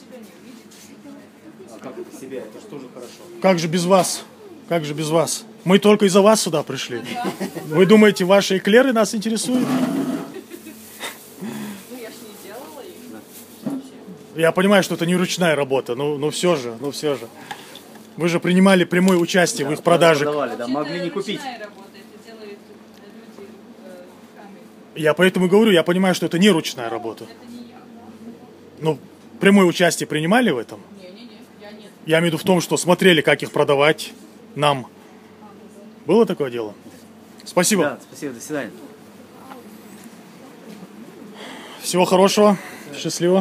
А как это себя? Это же тоже хорошо. Как же без вас? Как же без вас? Мы только из-за вас сюда пришли. Вы думаете, ваши эклеры нас интересуют? Я понимаю, что это не ручная работа, но все же. Вы же принимали прямое участие в их продаже. Продавали, да, могли не купить. Я поэтому и говорю, я понимаю, что это не ручная работа. Ну, прямое участие принимали в этом? Я имею в виду в том, что смотрели, как их продавать нам. Было такое дело? Спасибо. Да, спасибо, до свидания. Всего хорошего, счастливо.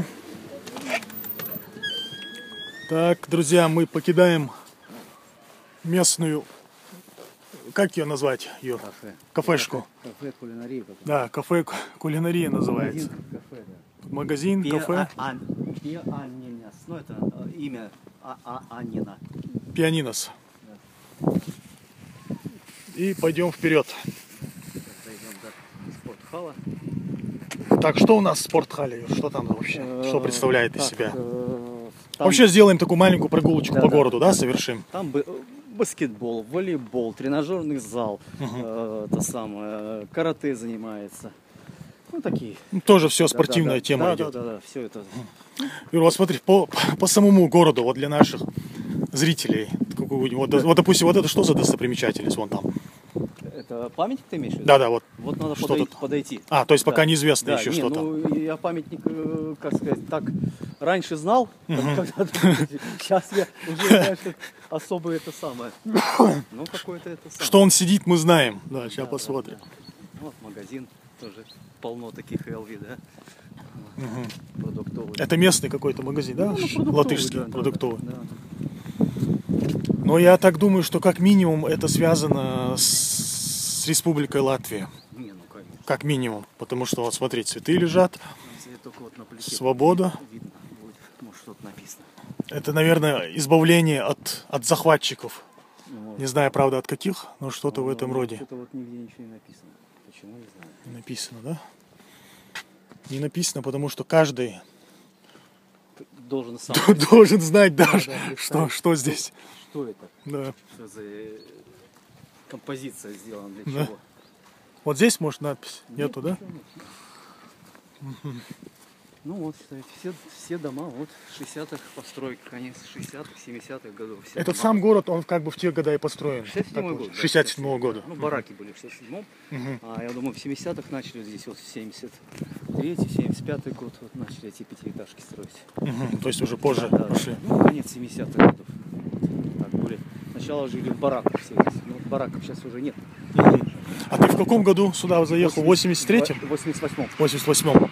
Так, друзья, мы покидаем местную, как ее назвать? Ее? Кафе. Кафешку. Кафе кулинария. Да, кафе кулинария называется. Кафе, да. Магазин, кафе. Пианинос. Ну, это имя Анина. Пианинос. И пойдем вперед. Зайдем до спортхала. Так, что у нас в спортхале? Что там вообще? Что представляет из себя? Там, Вообще сделаем такую маленькую прогулочку Да, по да. городу, да, совершим? там баскетбол, волейбол, тренажерный зал, это самое, карате занимается. Ну, такие. Ну, тоже все Да, спортивная да, тема да, идет. Да, все это. Юра, вот смотри, по самому городу, вот для наших зрителей, вот, допустим, вот это что за достопримечательность вон там? Это памятник ты имеешь в виду? Да, вот. Вот надо Что тут? подойти. А, то есть пока Да. неизвестно Да, еще, не, что ну, там. я памятник, как сказать, так раньше знал, сейчас я уже, конечно, особо это самое. Ну, какое-то это самое. Что он сидит, мы знаем. Да, сейчас Да, посмотрим. да. Вот магазин, тоже полно таких LV, да? Продуктовый. Это местный какой-то магазин, да? Продуктовый, Латышский, да, да, продуктовый. да. Но я так думаю, что как минимум это связано с Республикой Латвия. Не, ну, конечно. Как минимум. Потому что, вот смотри, цветы лежат, Если только вот на плите свобода. видно будет, может, что-то написано. Это, наверное, избавление от захватчиков. Ну, вот. Не знаю, правда, от каких, но что-то в этом Ну, роде. Что-то вот нигде ничего не написано. Почему, не знаю. Не написано, да? Не написано, потому что каждый Должен сам должен знать, да, представить, что здесь. что это, Да. что за композиция сделана, для Да. чего. Вот здесь, может, надпись? Нету, да? Ничего нет. Ну вот, считайте, все дома, вот 60-х постройки, конец 60-х, 70-х годов. Все Этот дома. сам город, он как бы в те года и построен. 67-й год. да, 67-го года. Ну, бараки были в 67-м. А я думаю, в 70-х начали здесь, вот в 73-й, 75-й год вот начали эти пятиэтажки строить. Мгм. То есть уже позже Да, пошли. ну, конец 70-х годов. Так были. Сначала жили в бараках все здесь. Ну, бараков сейчас уже нет. А ты в каком году сюда заехал? В 83-м? В 88-м. В 88-м.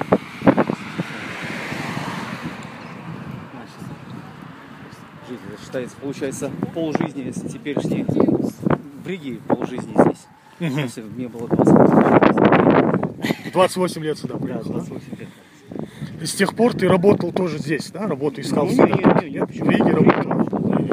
Жизнь, это считается, получается, полжизни, если теперешней в Риге полжизни здесь. Если мне было 28 лет. 28 лет сюда Да, приехал. Да? 28 лет. И с тех пор ты работал тоже здесь, да? Работу искал Ну, сюда? не, Нет? В Риге работал.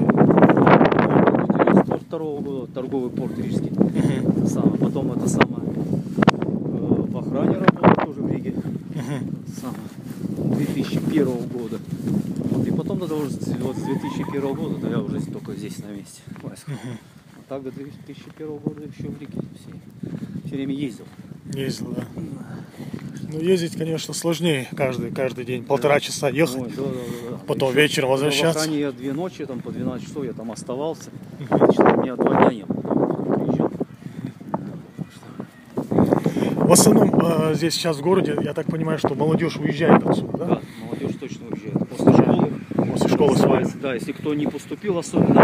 С 92 года торговый порт рижский. Это самое. Потом это самое в охране работал тоже в Риге. Это самое. 2001 года. Вот, и потом вот с 2001 года, да, я уже только здесь на месте. А так до 2001 года еще в Риге все время ездил. Ездил, да. Ну, ездить, конечно, сложнее каждый день. Полтора часа ехать, Ой, да. потом Еще вечером В возвращаться. охране я 2 ночи, там по 12 часов я там оставался. Что у меня 2 дня не было. Приезжал. В основном здесь сейчас в городе, я так понимаю, что молодежь уезжает отсюда, да? Да, молодежь точно уезжает. После школы. После школы своей. Да, если кто не поступил особенно,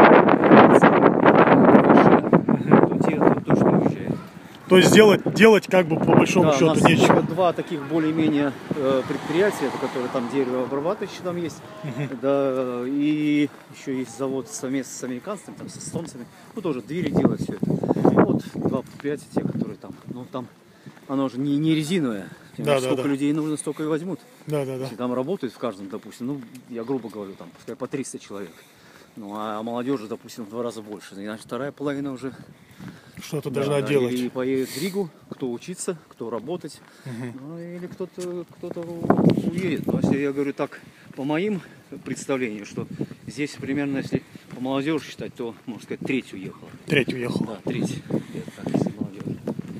то те точно уезжают. То есть делать как бы по большому Да, у счету нас нечего. 2 таких более-менее предприятия, это которые там деревообрабатывающие там есть, да, и еще есть завод совместно с американцами, там, с эстонцами, ну тоже двери делают все это. Вот 2 предприятия, те, которые там, ну там, оно уже не резиновое, Да, сколько да. людей нужно, столько и возьмут. Да. Если там работает в каждом, допустим, ну я грубо говорю, там, пускай по 300 человек. Ну, а молодежи, допустим, в 2 раза больше. Иначе вторая половина уже Что-то должна делать. или поедет в Ригу, кто учиться, кто работать, ну, или кто-то уедет. Но если я говорю так, по моим представлениям, что здесь примерно, если по молодежи считать, то, можно сказать, треть уехала. Треть уехала. Да, треть. Лет, так, если молодежи.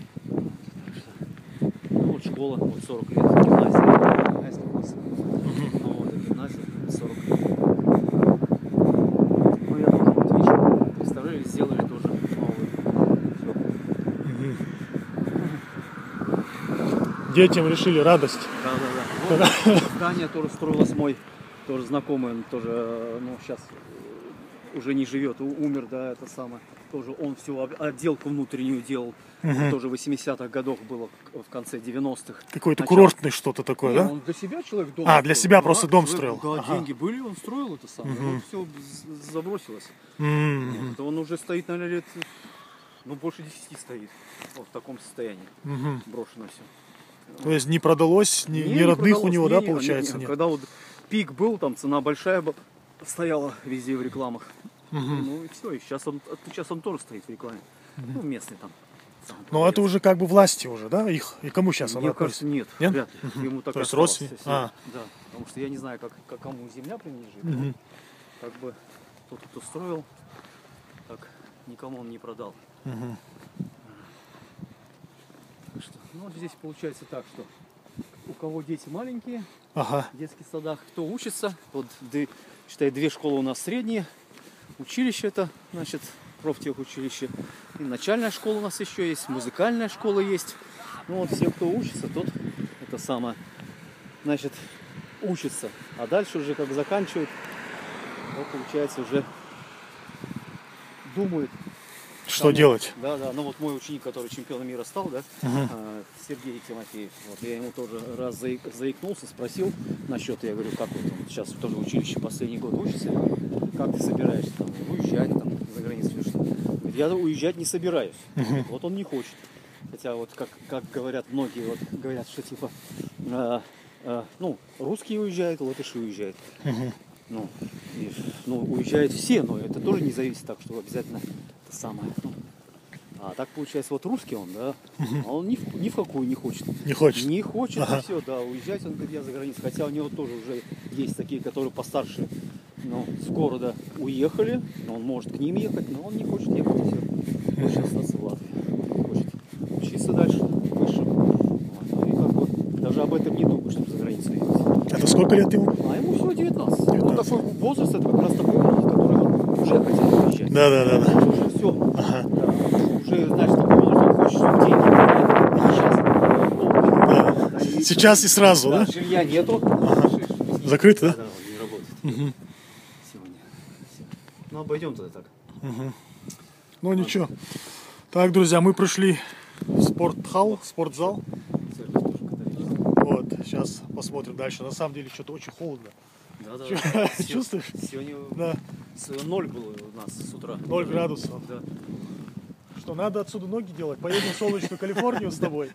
Ну, вот школа, вот 40 лет, гимназия класс. Ну, вот и гимназия, 40 лет. Ну, я тоже, вот видишь, представляли, сделали тоже новые. Детям решили радость. Да. Вот здание тоже строилось мой, тоже знакомый, он тоже, ну, сейчас уже не живет, умер, да, это самое. Тоже он всю отделку внутреннюю делал. Тоже в 80-х годах было, в конце 90-х. Какой-то курортный что-то такое, не, да? Он для себя человек дом строил. Для себя просто дом строил. Да, деньги были, он строил это самое. Вот все забросилось. Вот, он уже стоит, наверное, лет, ну, больше 10 стоит. Вот в таком состоянии. Брошено все. То есть не продалось, ни родных у него, да, получается? Нет. Когда вот пик был, там цена большая стояла везде в рекламах. Ну и все, и сейчас он тоже стоит в рекламе. Ну, местный там. Но это уже как бы власти уже, да, их? И кому сейчас Мне кажется, нет, вряд ли. Ему так то есть осталось, родственники? Да, потому что я не знаю, как кому земля принадлежит. Как бы тот, кто строил, так никому он не продал. Так что, ну, вот здесь получается так, что у кого дети маленькие, в детских садах, кто учится, вот, считай, 2 школы у нас средние, училище это, значит, профтехучилище, и начальная школа у нас еще есть, музыкальная школа есть. Ну вот все, кто учится, тот это самое, значит, учится, а дальше уже как заканчивают, вот, получается, уже думают. Что делать? Да, ну вот мой ученик, который чемпионом мира стал, да, Сергей Тимофеев, вот я ему тоже раз заикнулся, спросил насчет, я говорю, как вот он сейчас тоже в училище последний год учится, как ты собираешься там уезжать там за границу или что? Говорит, я уезжать не собираюсь, вот он не хочет, хотя вот как говорят многие, вот говорят, что типа, ну, русские уезжают, латыши уезжают. Ну, уезжают все, но это тоже не зависит так, что обязательно это самое. Ну, а так получается, вот русский он, да, а он ни в какую не хочет. Не хочет. Не хочет, и все, да, уезжать он говорит, я за границу. Хотя у него тоже уже есть такие, которые постарше, но с города уехали, но он может к ним ехать, но он не хочет ехать, и все. Хочет остаться в Латвии. Хочет учиться дальше, выше. Вот. И как бы даже об этом не думаю, чтобы за границу ехать. Это сколько лет ему? А ему всего 19. Вот такой возраст, это как раз такой возраст, который он уже хотел уезжать. Да. Уже все. Да. Уже, знаешь, такой возраст, он хочет, чтобы деньги. Сейчас. Сейчас и сразу, да? Жилья нету. Закрыто, да? Да, он не работает. Сегодня. Ну, обойдем тогда так. Ну, ничего. Так, друзья, мы пришли в спортзал. Вот, сейчас посмотрим дальше. На самом деле, что-то очень холодно. Да. Чувствуешь? Сегодня Да. 0 было у нас с утра. 0 градусов. Да. Что, надо отсюда ноги делать? Поедем в солнечную Калифорнию с тобой.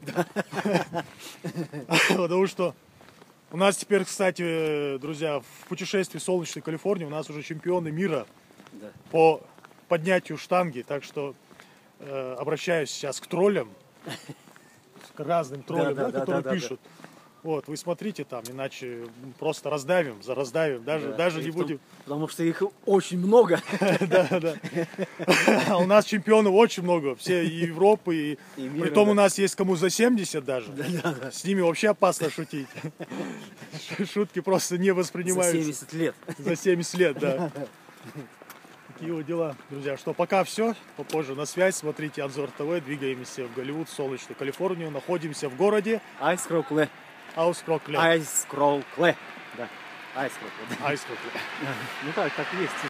Потому что у нас теперь, кстати, друзья, в путешествии в солнечную Калифорнию у нас уже чемпионы мира по поднятию штанги. Так что обращаюсь сейчас к троллям, к разным троллям, которые пишут. Вот, вы смотрите там, иначе просто раздавим, даже не будем. Потому что их очень много. Да. А у нас чемпионов очень много, все и Европы, и притом у нас есть кому за 70 даже. С ними вообще опасно шутить. Шутки просто не воспринимаются. За 70 лет. За 70 лет, да. Такие вот дела, друзья. Что, пока все. Попозже на связь. Смотрите Анзор ТВ. Двигаемся в Голливуд, в солнечную Калифорнию. Находимся в городе Айскрокле. Айскрокле. Да. Айскрокле. Айскрокле. Ну так есть.